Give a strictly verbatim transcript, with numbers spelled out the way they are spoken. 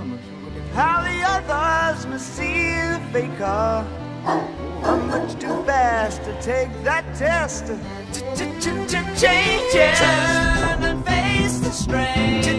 how the others must see the faker. I'm much too fast to take that test. Changes. Turn and face the strain.